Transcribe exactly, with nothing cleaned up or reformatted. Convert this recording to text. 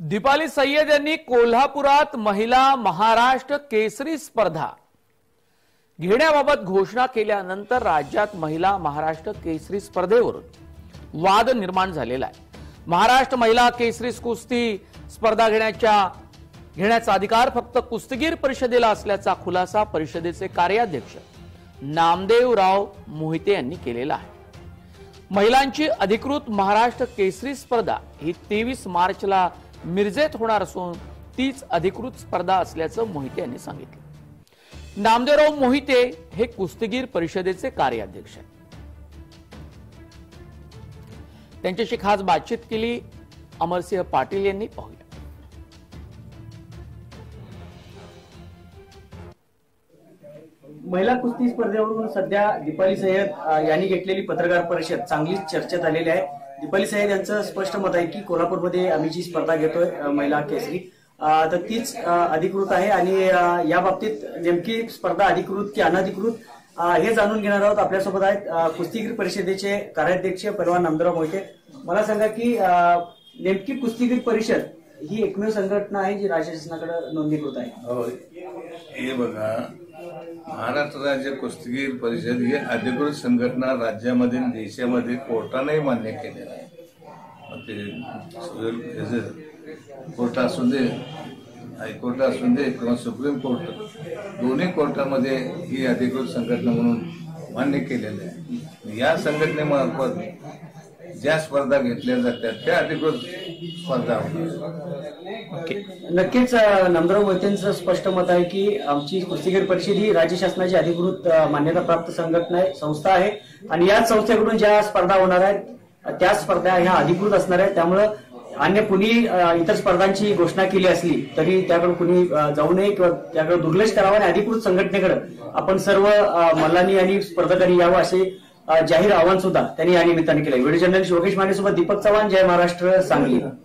दीपाली सय्यद यांनी कोल्हापुरात महिला महाराष्ट्र केसरी स्पर्धा घेण्याबाबत घोषणा केल्यानंतर राज्यात महिला महाराष्ट्र केसरी स्पर्धेवरून वाद निर्माण झालेला आहे। महाराष्ट्र महिला केसरी कुस्ती स्पर्धा घेण्याच्या घेण्याचा अधिकार फक्त कुस्तीगीर परिषदेला असल्याचा खुलासा परिषदेचे कार्याध्यक्ष नामदेवराव मोहिते यांनी केलेला आहे। महिलांची अधिकृत महाराष्ट्र केसरी स्पर्धा ही तेवीस मार्चला मिरजेत होणार असून तीच अधिकृत स्पर्धा असल्याचं मोहिते यांनी सांगितलं। नामदेवराव मोहिते हे कुस्तीगीर परिषदेचे कार्याध्यक्ष आहेत। त्यांच्याशी खास बातचीत केली अमरसिंह पाटील यांनी। पाहूया। महिला कुस्ती स्पर्धेवरून सध्या दीपाली सय्यद यांनी घेतलेली पत्रकार परिषद चांगलीच चर्चेत आलेली आहे। दीपाली सय्यद यांचं स्पष्ट मत आहे की कोल्हापूरमध्ये आम्ही जी स्पर्धा घेतोय महिला केसरी तर तीच अधिकृत आहे आणि या बाबतीत नेमकी स्पर्धा अधिकृत की अनधिकृत हे जाणून घेणार आहोत। आपल्यासोबत आहेत कुस्तीगीर परिषदेचे कार्याध्यक्ष पैलवान नामदेवराव मोहिते। मला सांगा की नेमकी कुस्तीगीर परिषद ही एकमेव संघटना आहे जी राज्य शासनाकडे नोंदणीकृत आहे। हे बघा, महाराष्ट्र राज्य कुस्तीगीर परिषद ही अधिकृत संघटना राज्यामध्ये देशामध्ये कोर्टाने मान्य केलेला आहे। कोर्ट असू दे, हायकोर्ट असू दे किंवा सुप्रीम कोर्ट, दोन्ही कोर्टामध्ये ही अधिकृत संघटना म्हणून मान्य केलेलं आहे। या संघटनेमार्फत ज्या स्पर्धा घेतल्या जातात त्या अधिकृत स्पर्धा होतात। नक्कीच नामदेवराव मोहितेंचं स्पष्ट मत आहे की आमची कुस्तीगीर परिषद ही राज्य शासनाची अधिकृत मान्यता प्राप्त संघटना आहे, संस्था आहे आणि याच संस्थेकडून ज्या स्पर्धा होणार आहेत त्या स्पर्धा ह्या अधिकृत असणार आहेत। त्यामुळे अन्य कुणी इतर स्पर्धांची घोषणा केली असली तरी त्याकडे कुणी जाऊ नये किंवा त्याकडे दुर्लक्ष करावं आणि अधिकृत संघटनेकडे आपण सर्व मल्लांनी आणि स्पर्धकांनी यावं असे जाहीर आवाहन सुद्धा त्यांनी या निमित्ताने केलं। व्हिडिओ जर्नलिस्ट योगेश माने सोबत दीपक चव्हाण, जय महाराष्ट्र, सांगली।